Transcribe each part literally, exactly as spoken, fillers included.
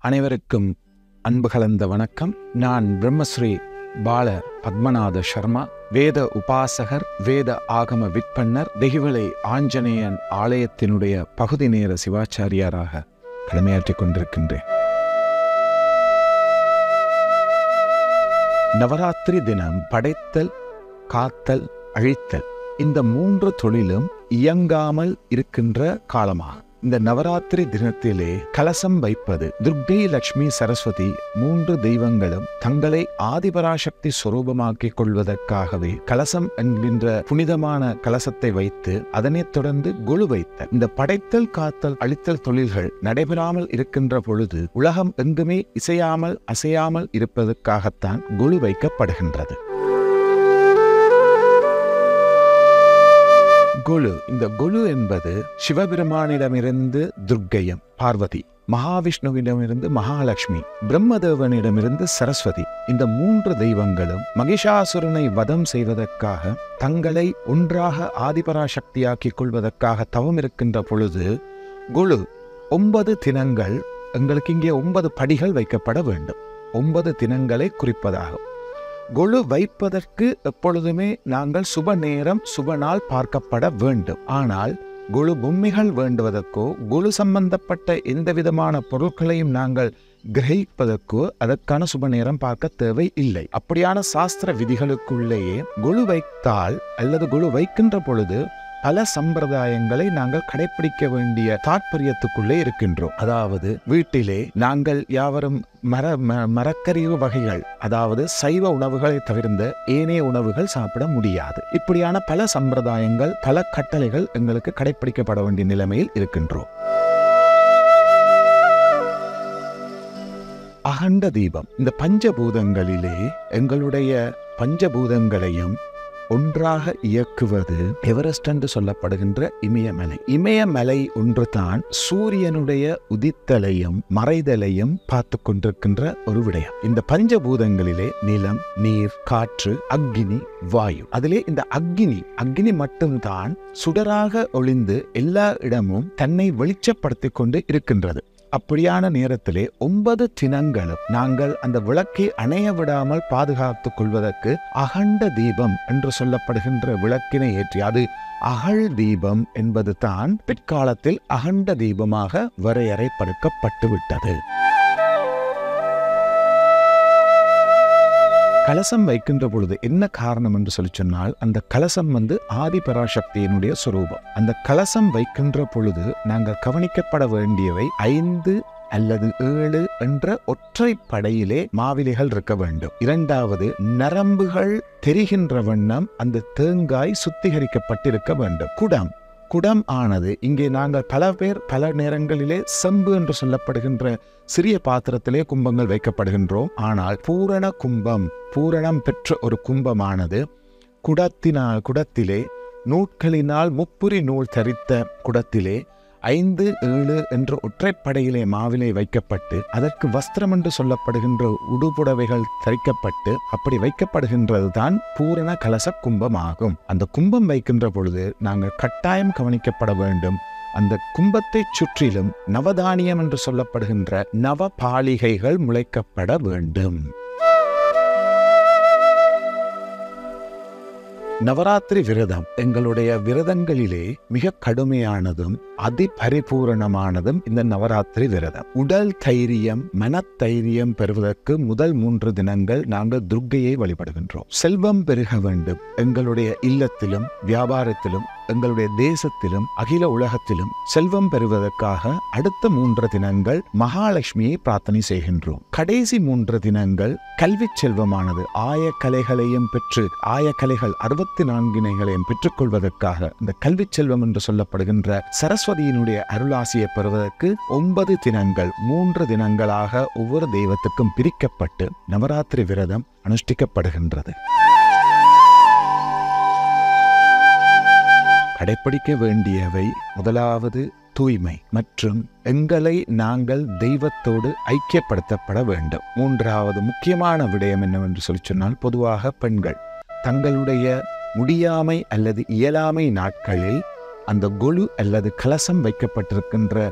அனைவருக்கும் அன்பு கலந்த வணக்கம். நான் பிரம்மஸ்ரீ பால பத்மநாத சர்மா, வேத உபாசகர், வேத ஆகம விற்பன்னர், தெஹிவளை ஆஞ்சநேயன் ஆலயத்தினுடைய பகுதி நேர சிவாச்சாரியாராக கடமையாற்றிக் கொண்டிருக்கின்றேன். நவராத்திரி தினம் படைத்தல், காத்தல், அழித்தல் இந்த மூன்று தொழிலும் இயங்காமல் இருக்கின்ற காலமாகும். இந்த நவராத்திரி தினத்திலே கலசம் வைப்பது, துர்க்கை, லட்சுமி, சரஸ்வதி மூன்று தெய்வங்களும் தங்களை ஆதிபராசக்தி சொரூபமாக்கிக் கொள்வதற்காகவே கலசம் என்கின்ற புனிதமான கலசத்தை வைத்து அதனைத் தொடர்ந்து கொலு வைத்தல். இந்த படைத்தல், காத்தல், அழித்தல் தொழில்கள் நடைபெறாமல் இருக்கின்ற பொழுது உலகம் எங்குமே இசையாமல் அசையாமல் இருப்பதற்காகத்தான் கொலு வைக்கப்படுகின்றது. கொலு, இந்த கொலு என்பது சிவபெருமானிடமிருந்து துர்க்கையும், பார்வதி, மகாவிஷ்ணுவிடமிருந்து மகாலட்சுமி, பிரம்மதேவனிடமிருந்து சரஸ்வதி, இந்த மூன்று தெய்வங்களும் மகிஷாசுரனை வதம் செய்வதற்காக தங்களை ஒன்றாக ஆதிபராசக்தியாக்கிக் கொள்வதற்காக தவம் இருக்கின்ற பொழுது கொலு ஒன்பது தினங்கள், எங்களுக்கு இங்கே ஒன்பது படிகள் வைக்கப்பட வேண்டும். ஒன்பது தினங்களை குறிப்பதாகும். கொலு வைப்பதற்கு எப்பொழுதுமே நாங்கள் சுப நேரம், சுப நாள் பார்க்கப்பட வேண்டும். ஆனால் கொலு பொம்மைகள் வேண்டுவதற்கோ கொலு சம்பந்தப்பட்ட எந்த விதமான பொருட்களையும் நாங்கள் கிரகிப்பதற்கோ அதற்கான சுப நேரம் பார்க்க தேவை இல்லை. அப்படியான சாஸ்திர விதிகளுக்குள்ளேயே கொலு வைத்தால் அல்லது கொலு வைக்கின்ற பொழுது பல சம்பிரதாயங்களை நாங்கள் கடைபிடிக்க வேண்டிய தாற்பயத்துக்குள்ளே இருக்கின்றோம். அதாவது வீட்டிலே நாங்கள் யாவரும் மர மரக்கறி வகைகள், அதாவது சைவ உணவுகளை தவிர்ந்த ஏனைய உணவுகள் சாப்பிட முடியாது. இப்படியான பல சம்பிரதாயங்கள், பல கட்டளைகள் எங்களுக்கு கடைபிடிக்கப்பட வேண்டிய நிலைமையில் இருக்கின்றோம். அகண்ட தீபம், இந்த பஞ்சபூதங்களிலே எங்களுடைய பஞ்சபூதங்களையும் ஒன்றாக இயக்குவது எவரெஸ்ட் என்று சொல்லப்படுகின்ற இமயமலை. இமயமலை ஒன்றுதான் சூரியனுடைய உதித்தலையும் மறைதலையும் பார்த்து கொண்டிருக்கின்ற ஒரு விடயம். இந்த பஞ்சபூதங்களிலே நிலம், நீர், காற்று, அக்னி, வாயு. அதிலே இந்த அக்னி அக்னி மட்டும்தான் சுடராக ஒளிந்து எல்லா இடமும் தன்னை வெளிச்சப்படுத்திக் கொண்டு இருக்கின்றது. அப்படியான நேரத்திலே ஒன்பது தினங்களும் நாங்கள் அந்த விளக்கை அணைய விடாமல் பாதுகாத்துக் கொள்வதற்கு அகண்ட தீபம் என்று சொல்லப்படுகின்ற விளக்கினை ஏற்றி, அது அகல் தீபம் என்பது தான் பிற்காலத்தில் அகண்ட தீபமாக வரையறைப்படுத்தப்பட்டு விட்டது. கலசம் வைக்கின்ற பொழுது என்ன காரணம் என்று சொல்லி சொன்னால், அந்த கலசம் வந்து ஆதிபராசக்தியினுடைய சுரூபம். அந்த கலசம் வைக்கின்ற பொழுது நாங்கள் கவனிக்கப்பட வேண்டியவை ஐந்து அல்லது ஏழு என்ற ஒற்றை படையிலே மாவிலைகள் இருக்க வேண்டும். இரண்டாவது, நரம்புகள் தெரிகின்ற வண்ணம் அந்த தேங்காய் சுத்திகரிக்கப்பட்டிருக்க வேண்டும். குடம் குடம் ஆனது, இங்கே நாங்கள் பல பேர் பல நேரங்களிலே செம்பு என்று சொல்லப்படுகின்ற சிறிய பாத்திரத்திலே கும்பங்கள் வைக்கப்படுகின்றோம். ஆனால் பூரண கும்பம், பூரணம் பெற்ற ஒரு கும்பமானது குடத்தினால் குடத்திலே நூட்களினால் முப்புரி நூல் தரித்த குடத்திலே ஐந்து ஏழு என்ற ஒற்றைப்படையிலே மாவிலை வைக்கப்பட்டு அதற்கு வஸ்திரம் என்று சொல்லப்படுகின்ற உடுபுடவைகள் தரிக்கப்பட்டு அப்படி வைக்கப்படுகின்றது தான் பூரண கலச கும்பமாகும். அந்த கும்பம் வைக்கின்ற பொழுது நாங்கள் கட்டாயம் கவனிக்கப்பட வேண்டும். அந்த கும்பத்தை சுற்றிலும் நவதானியம் என்று சொல்லப்படுகின்ற நவ பாலிகைகள் முளைக்கப்பட வேண்டும். நவராத்திரி விரதம் எங்களுடைய விரதங்களிலே மிக கடுமையானதும் அதிபரிபூரணமானதும் இந்த நவராத்திரி விரதம். உடல் தைரியம், மனத்தைரியம் பெறுவதற்கு முதல் மூன்று தினங்கள் நாங்கள் துர்க்கையை வழிபடுகின்றோம். செல்வம் பெருக வேண்டும், எங்களுடைய இல்லத்திலும் வியாபாரத்திலும் எங்களுடைய தேசத்திலும் அகில உலகத்திலும் செல்வம் பெறுவதற்காக அடுத்த மூன்று தினங்கள் மகாலட்சுமியை பிரார்த்தனை செய்கின்றோம். கடைசி மூன்று தினங்கள் கல்வி செல்வமானது ஆய கலைகளையும் பெற்று ஆய கலைகள் அறுபத்தி நான்கினைகளையும் பெற்றுக் கொள்வதற்காக இந்த கல்வி செல்வம் என்று சொல்லப்படுகின்ற சரஸ்வதியினுடைய அருளாசியை பெறுவதற்கு ஒன்பது தினங்கள் மூன்று தினங்களாக ஒவ்வொரு தெய்வத்துக்கும் பிரிக்கப்பட்டு நவராத்திரி விரதம் அனுஷ்டிக்கப்படுகின்றது. கடைப்பிடிக்க வேண்டியவை, முதலாவது தூய்மை மற்றும் எங்களை நாங்கள் தெய்வத்தோடு ஐக்கியப்படுத்தப்பட வேண்டும். மூன்றாவது முக்கியமான விடயம் என்னவென்று சொல்லி சொன்னால், பொதுவாக பெண்கள் தங்களுடைய முடியாமை அல்லது இயலாமை நாட்களில் அந்த கொலு அல்லது கலசம் வைக்கப்பட்டிருக்கின்ற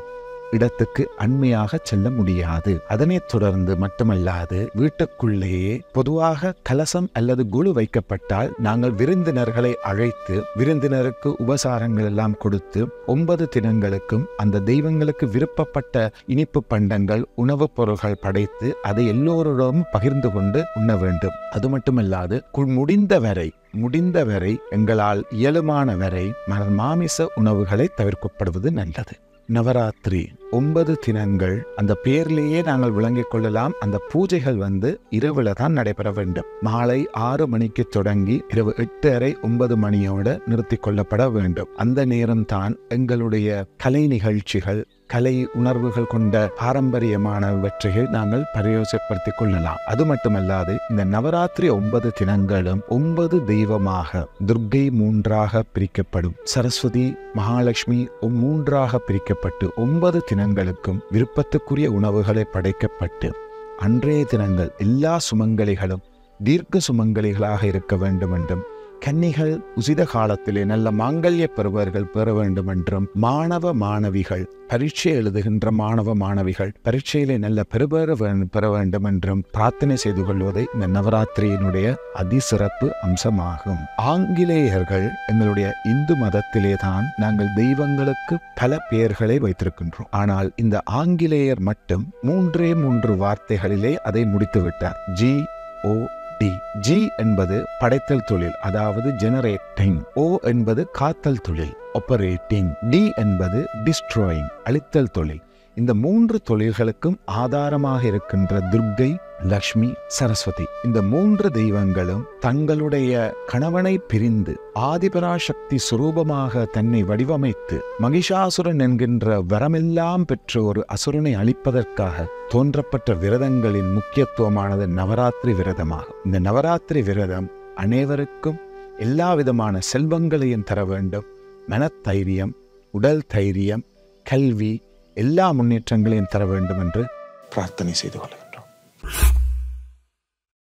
இடத்துக்கு அண்மையாக செல்ல முடியாது. அதனைத் தொடர்ந்து மட்டுமல்லாது வீட்டுக்குள்ளேயே பொதுவாக கலசம் அல்லது குழு வைக்கப்பட்டால் நாங்கள் விருந்தினர்களை அழைத்து விருந்தினருக்கு உபசாரங்கள் எல்லாம் கொடுத்து ஒன்பது தினங்களுக்கும் அந்த தெய்வங்களுக்கு விருப்பப்பட்ட இனிப்பு பண்டங்கள் உணவுப் பொருட்கள் படைத்து அதை எல்லோருடன் பகிர்ந்து கொண்டு உண்ண வேண்டும். அது மட்டுமல்லாது முடிந்த வரை முடிந்த வரை எங்களால் இயலுமான வரை மாமிச உணவுகளை தவிர்க்கப்படுவது நல்லது. நவராத்திரி ஒன்பது தினங்கள் அந்த பேர்லேயே நாங்கள் விளங்கிக் கொள்ளலாம். அந்த பூஜைகள் வந்து இரவுல தான் நடைபெற வேண்டும். மாலை ஆறு மணிக்கு தொடங்கி இரவு எட்டு அரை ஒன்பது மணியோடு நிறுத்தி கொள்ளப்பட வேண்டும். அந்த நேரம்தான் எங்களுடைய கலை நிகழ்ச்சிகள் கலை உணர்வுகள் கொண்ட பாரம்பரியமானவற்றை நாங்கள் பிரயோசப்படுத்திக் கொள்ளலாம். அது மட்டுமல்லாது இந்த நவராத்திரி ஒன்பது தினங்களும் ஒன்பது தெய்வமாக துர்க்கை மூன்றாக பிரிக்கப்படும், சரஸ்வதி மகாலட்சுமி மூன்றாக பிரிக்கப்பட்டு ஒன்பது தினங்களுக்கும் விருப்பத்துக்குரிய உணவுகளை படைக்கப்பட்டு அன்றைய தினங்கள் எல்லா சுமங்கலிகளும் தீர்க்க சுமங்கலிகளாக இருக்க வேண்டும் என்றும் கன்னிகள் உசித காலத்திலே நல்ல மாங்கல்ய பெறுவர்கள் பெற வேண்டும் என்றும் மாணவ மாணவிகள் பரீட்சை எழுதுகின்ற மாணவ மாணவிகள் பரீட்சையிலே நல்ல பெறுபெற பெற வேண்டும் என்றும் பிரார்த்தனை செய்து கொள்வதை இந்த நவராத்திரியினுடைய அதிசிறப்பு அம்சமாகும். ஆங்கிலேயர்கள் எங்களுடைய இந்து மதத்திலே தான் நாங்கள் தெய்வங்களுக்கு பல பெயர்களை வைத்திருக்கின்றோம். ஆனால் இந்த ஆங்கிலேயர் மட்டும் மூன்றே மூன்று வார்த்தைகளிலே அதை முடித்துவிட்டார். G O D. ஜி என்பது படைத்தல் தொழில், அதாவது ஜெனரேட்டிங். ஓ என்பது காத்தல் தொழில், ஆபரேட்டிங். டி என்பது டிஸ்ட்ராயிங், அழித்தல் தொழில். இந்த மூன்று தொழில்களுக்கும் ஆதாரமாக இருக்கின்ற துர்க்கை, லக்ஷ்மி, சரஸ்வதி இந்த மூன்று தெய்வங்களும் தங்களுடைய கணவனை பிரிந்து ஆதிபராசக்தி சுரூபமாக தன்னை வடிவமைத்து மகிஷாசுரன் என்கின்ற வரமெல்லாம் பெற்ற ஒரு அசுரனை அழிப்பதற்காக தோன்றப்பட்ட விரதங்களின் முக்கியத்துவமானது நவராத்திரி விரதமாகும். இந்த நவராத்திரி விரதம் அனைவருக்கும் எல்லா விதமான செல்வங்களையும் தர வேண்டும். மனத்தைரியம், உடல் தைரியம், கல்வி எல்லா முன்னேற்றங்களையும் தர வேண்டும் என்று பிரார்த்தனை செய்து கொள்ளுங்கள்.